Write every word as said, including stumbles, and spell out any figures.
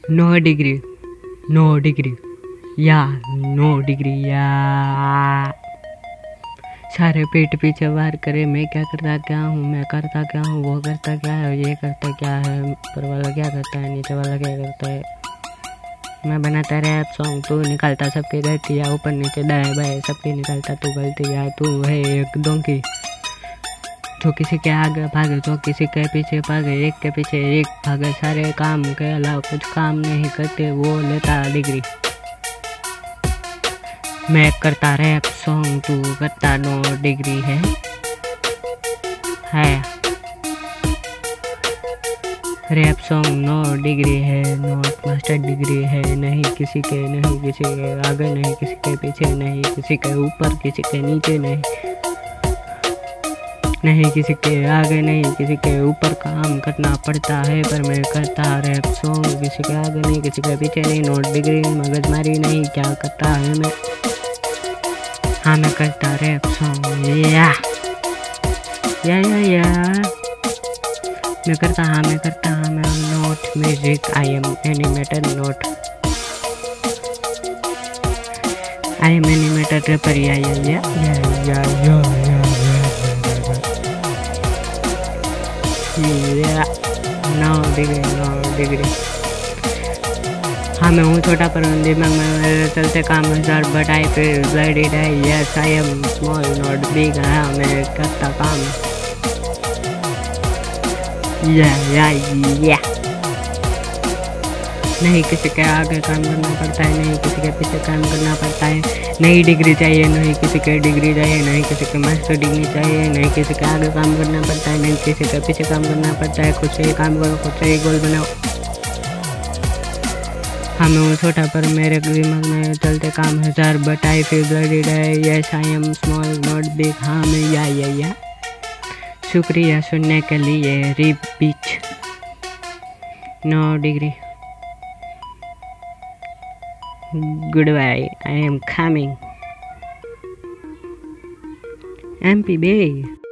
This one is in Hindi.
No degree, no degree, yeah no degree yeah. सारे पीठ पीछे वार करे, मैं क्या करता क्या हूँ, मैं करता क्या हूँ, वो करता क्या है, ये करता क्या है, ऊपर वाला क्या करता है, नीचे वाला क्या करता है। मैं बनाता रैप सॉन्ग, तू निकालता सबकी गलतियाँ, ऊपर नीचे दाएं बाएं सबकी निकालता तू गलतियाँ। तू है एक डोंकी जो किसी के आगे भागे, जो किसी के पीछे भागे, एक के पीछे एक भागे, सारे काम के अलावा कुछ काम नहीं करते, वो लेता डिग्री। मैं करता रैप सॉन्ग, तू करता नो डिग्री है है रैप सॉन्ग नो डिग्री है, नॉट मास्टर डिग्री है। नहीं किसी के, नहीं किसी के आगे, नहीं किसी के पीछे, नहीं किसी के ऊपर, किसी के नीचे, नहीं नहीं किसी के आगे, नहीं किसी के ऊपर काम करना पड़ता है, पर मैं करता रैप सॉन्ग। किसी के आगे नहीं, किसी के पीछे नहीं, नोट डिग्री मगजमारी नहीं, क्या करता है मैं, हाँ मैं करता रैप सॉन्ग या या या या मैं करता, हाँ मैं करता, हाँ मैं not music, I am animated not, I am animated rapper yeah yeah yeah yeah yeah या नो डिग्री, नो डिग्री। हाँ मैं हूँ छोटा पर दिमाग में मेरे चलते काम हजार, but I feel bloody die, yes I am small not big, हाँ मैं करता काम या या या। नहीं किसी के आगे काम करना पड़ता है, नहीं किसी के पीछे काम करना पड़ता है, नहीं डिग्री चाहिए, नहीं किसी के डिग्री चाहिए, नहीं किसी के मास्टर डिग्री चाहिए, नहीं किसी के आगे काम करना पड़ता है, नहीं किसी के पीछे काम करना पड़ता है। खुद से ही काम करो, खुद से ही गोल बनाओ। हाँ मैं हूँ छोटा पर मेरे दिमाग में चलते काम हजार, but I feel bloody die, yes I am small not big, हाँ मैं या या या। शुक्रिया सुनने के लिए, rip beach no degree, goodbye, I am coming, M P B।